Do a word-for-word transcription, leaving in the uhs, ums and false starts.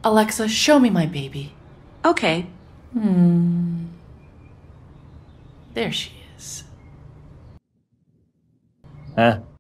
Alexa, show me my baby. Okay. Hmm. There she is. Huh?